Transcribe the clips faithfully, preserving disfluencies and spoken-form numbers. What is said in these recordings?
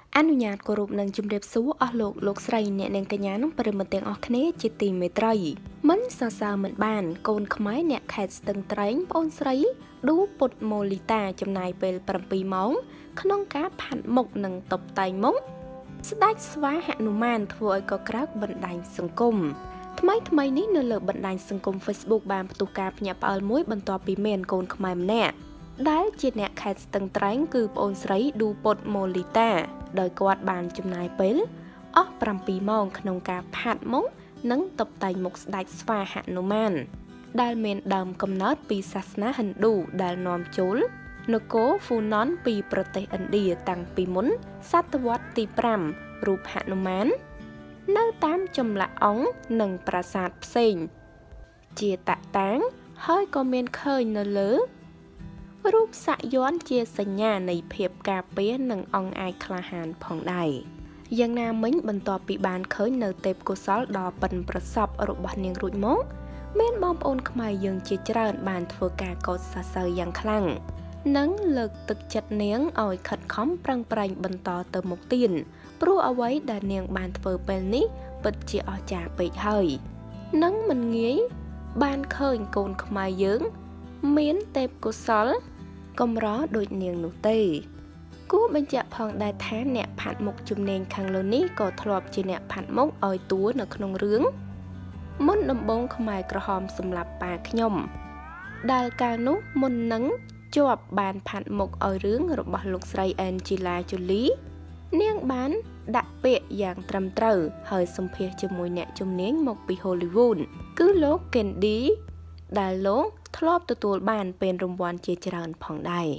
អនុញ្ញាតគោរពនឹងជំរាបសួរអស់លោកលោកស្រីអ្នកនាងកញ្ញានិងប្រិយមិត្តទាំងអស់គ្នាជាទីមេត្រីមិនសរសើរមិនបានកូនខ្មែរអ្នកខេត្តស្ទឹងត្រែងប្អូនស្រីឌូពុតម៉ូលីតាចំណាយពេលbảyម៉ោងក្នុងការផាត់មុខនិងតុបតែងមុខស្ដេចស្វាហនុមានធ្វើឲ្យកក្រើកបណ្ដាញសង្គមថ្មីថ្មីនេះនៅលើបណ្ដាញសង្គម Facebook បានផ្ទុះការភ្ញាក់ផ្អើលមួយបន្ទាប់ពីមានកូនខ្មែរម្នាក់ដែលជាអ្នកខេត្តស្ទឹងត្រែងគឺប្អូនស្រីឌូពុតម៉ូលីតាដោយគាត់បានចំណាយពេលអស់bảyម៉ោងក្នុងការផាត់មុខនិងតុបតែងមុខស្ដេចស្វាហនុមានដែលមានដើមកំណើតពីសាសនាហិណ្ឌូដែលនាំចូលនគរហ្វូណនពីប្រទេសឥណ្ឌាតាំងពីមុនសតវត្សទីប្រាំរូបហនុមាននៅតាមចម្លាក់អង្គនិងប្រាសាទផ្សេងជាតតាំងហើយក៏មានឃើញនៅលើរូបសាក់យ័ន្តជាសញ្ញានៃភាពការពារនិងអង្អាចក្លាហានផងដែរយ៉ាងណាមិញបន្ទាប់ពីបានឃើញនៅទេពកោសល្យដ៏ប៉ិនប្រសប់របស់នាងរួចមកមានបងប្អូនខ្មែរយើងជាច្រើនបានធ្វើការកោតសរសើរយ៉ាងខ្លាំងនិងលើកទឹកចិត្តនាងឲ្យខិតខំប្រឹងប្រែងបន្តទៅមុខទៀតព្រោះអ្វីដែលនាងបានធ្វើពេលនេះពិតជាអស្ចារ្យពេកហើយនិងមិនងាយបានឃើញកូនខ្មែរយើងមានទេពកោសល្យកម្រដូចនាងនោះទេគួរបញ្ជាក់ផងដែរថាអ្នកផាត់មុខជំនាញខាងលើនេះក៏ធ្លាប់ជាអ្នកផាត់មុខឲ្យតួនៅក្នុងរឿងមុនដំបូងខ្មែរក្រហមសម្លាប់ប៉ាខ្ញុំដែលកាលនោះមុននឹងជាប់បានផាត់មុខឲ្យរឿងរបស់លោកស្រីអេនជីឡាជូលីនាងបានដាក់ពាក្យយ៉ាងត្រឹមត្រូវហើយសម្ភាសជាមួយអ្នកជំនាញមកពី Hollywood គឺលោក Candy ដែលលោកធ្លាប់ទទួលបានពានរង្វាន់ជាច្រើនផងដែរ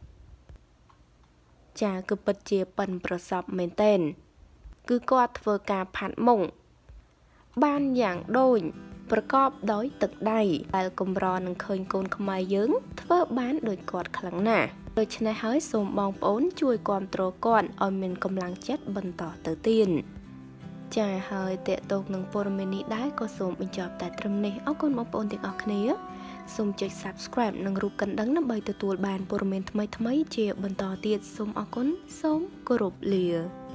ចាគឺពិតជាប៉ិនប្រសប់មែនទែនគឺគាត់ធ្វើការផាត់មុខបានយ៉ាងដូចប្រកបដោយទឹកដៃដែលកម្រនឹងឃើញកូនខ្មែរយើងធ្វើបានដូចគាត់ខ្លាំងណាស់ដូច្នេះហើយសូមបងប្អូនជួយគាំទ្រគាត់ឲ្យមានកម្លាំងចិត្តបន្តទៅទៀតចាហើយតេតោកនឹងព័ត៌មាននេះដែរក៏សូមបញ្ចប់តែត្រឹមនេះអរគុណបងប្អូនទាំងអស់គ្នាសូមចុច Subscribe និងរូបកណ្ដឹងដើម្បីទទួលបានព័ត៌មានថ្មីៗជាបន្តទៀតសូមអរគុណសូមគោរពលា